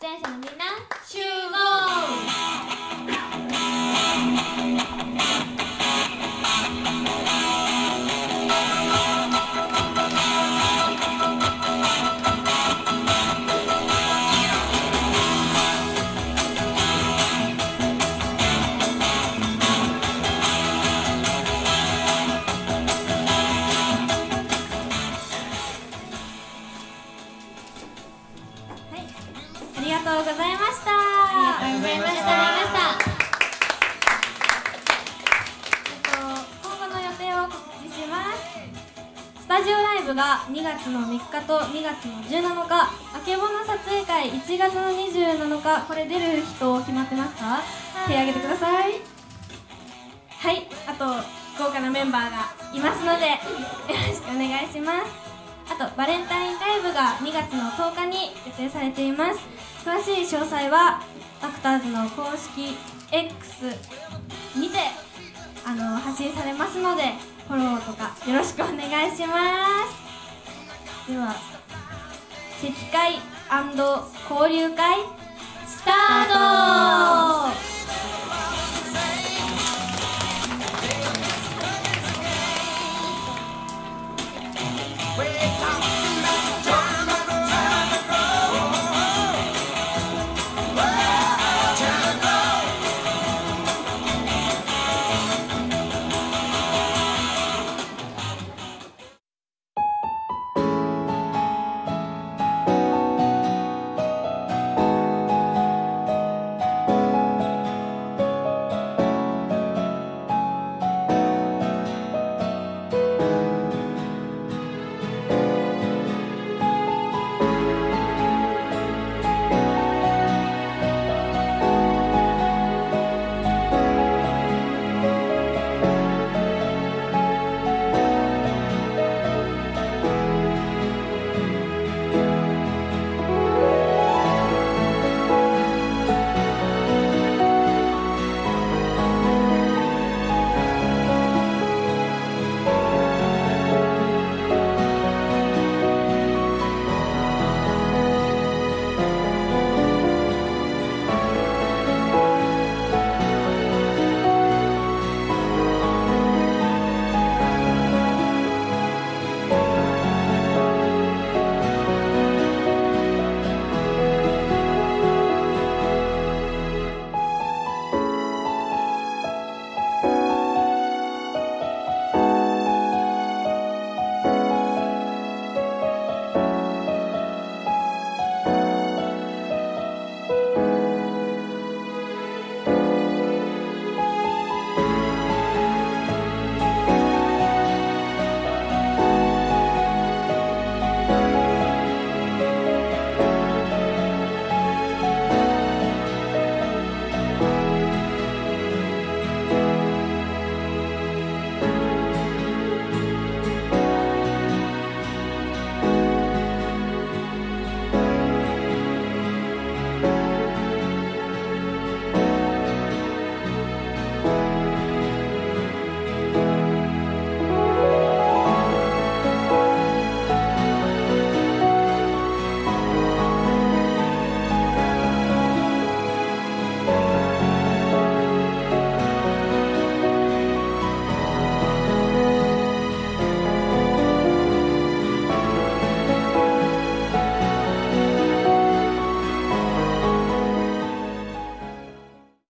出演者のみんな集合。ありがとうございました。今後の予定を告知します。スタジオライブが2月の3日と2月の17日、あけぼの撮影会1月の27日、これ出る人決まってますか？手挙げてください。はい、あと豪華なメンバーがいますのでよろしくお願いします。あとバレンタインライブが2月の10日に予定されています。詳しい詳細はアクターズの公式 X にて発信されますので、フォローとかよろしくお願いします。では席会&交流会スタート。